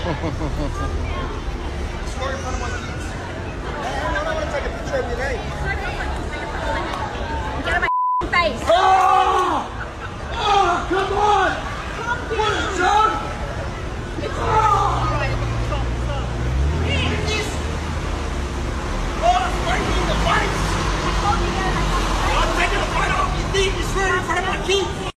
Score in front of my kids. I don't want to take a picture of your name. Get out of my face. Oh! Oh, come on!